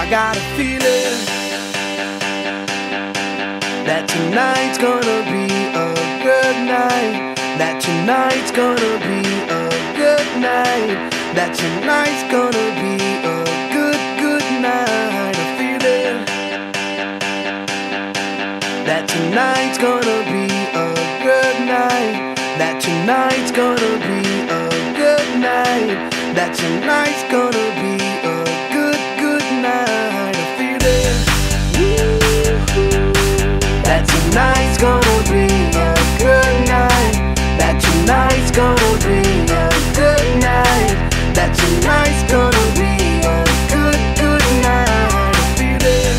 got a feeling that tonight's gonna be a good night. That tonight's gonna be a good night. That tonight's gonna be a good night. A feeling that tonight's gonna be a good night. That tonight's gonna be a good night. That tonight's gonna be a good night. A feeling that tonight's gonna be a good night. That tonight's gonna be a good night. That tonight's gonna be a good night. A feeling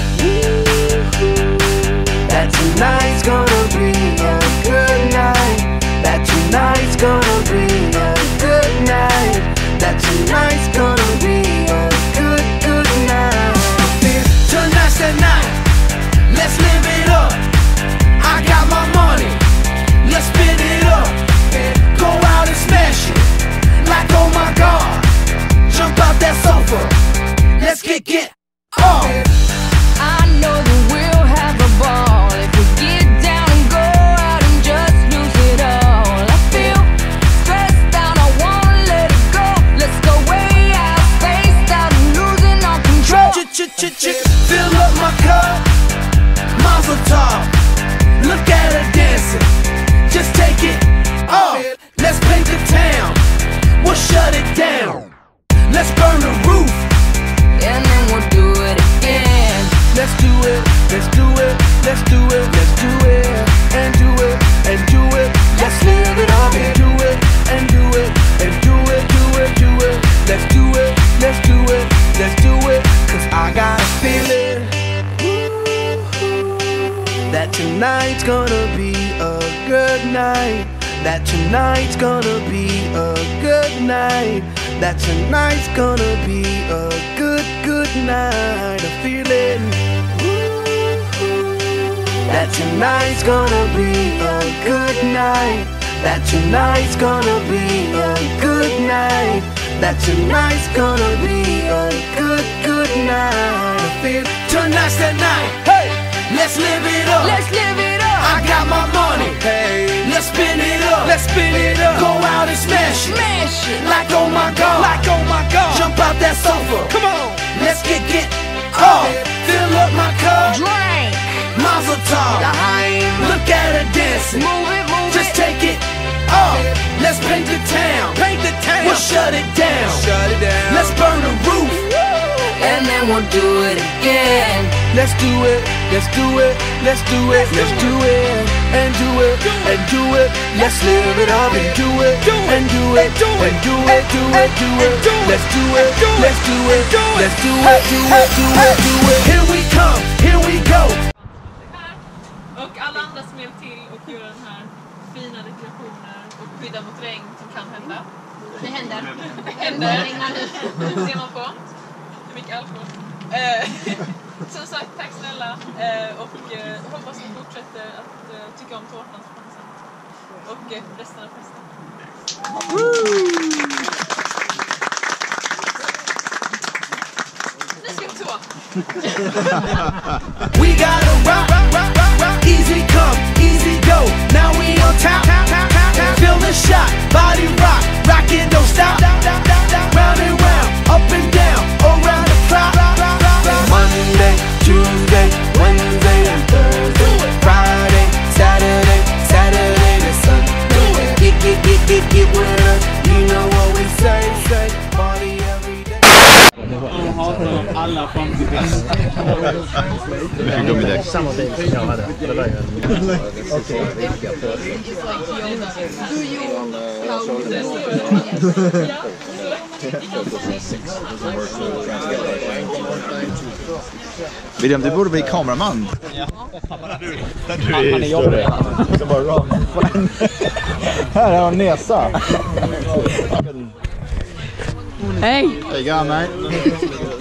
that tonight's gonna be a good night. That tonight's gonna be a good night. That tonight's gonna be a good night. Tonight's the night. Let's live it up. I got my money. Let's spin it up. Go out and smash it. Like oh my God. Jump out that sofa. Let's get off. I know that we'll have a ball if we get down and go out and just lose it all. I feel stressed out, I wanna let it go. Let's go way out, spaced out and losing all control. Fill up my cup, Mazel tov. Look at her dancing, just take it off. Let's paint the town, we'll shut it down. Let's burn the roof, And then we'll do it again. let's do it, let's do it, let's do it, let's do it, and do it, and do it. Let's live it up and do it, and do it, and do it, do it, do it. Let's do it, let's do it, let's do it. Cause I got a feeling that tonight's gonna be a good night. That tonight's gonna be a good night. That tonight's gonna be a good night. A feeling that tonight's gonna be a good night. That tonight's gonna be a good night. That tonight's gonna be a good night. I feel tonight's the night. Hey, let's live it up. Let's live it up. I got my money. Hey, let's spin it up. Let's spin it up. Go out and smash it. Smash it. Like oh my God. Like oh my God. Jump out that sofa. Come on. Let's get off. Fill up my cup. Drink. Mazel tov. L'chaim. Look at her dancing. Move it, move Just it. take it off. Let's paint the town. Paint the town. We'll shut it down. Shut it down. Let's burn the roof. And then we'll do it again. Let's do it. Let's do it. Let's do it. Let's do it. And do it. And do it. Let's live it up and do it. And do it. And do it. Do it. Do it. Let's do it. Let's do it. Let's do it. Do it. Do it. Do it. Here we come. Here we go. Och alla andra som hjälpt till och gör den här fina dekorationer och skydda mot regn som kan hända. Det händer. Händer. Ser man på. Hur mycket alkohol. Som sagt, tack snälla. Och hoppas ni fortsätter att tycka om tårtan som kommer sen. Och resten av festen. Nu ska vi tå. We gotta rock, easy come, easy go. Now we on top, feel the shot, body rock, rock it, don't stop. Round and round, up and down, around the clock. Monday, Tuesday, Wednesday and Thursday, Friday, Saturday, Saturday to Sunday. Get with us, you know what we say, party every day. Alla fram till bäst. Samma bil som jag hade. Det var ju okej. William, du borde bli kameraman. Han är jobbig. Här har han näsa. Hej! Hej, mate.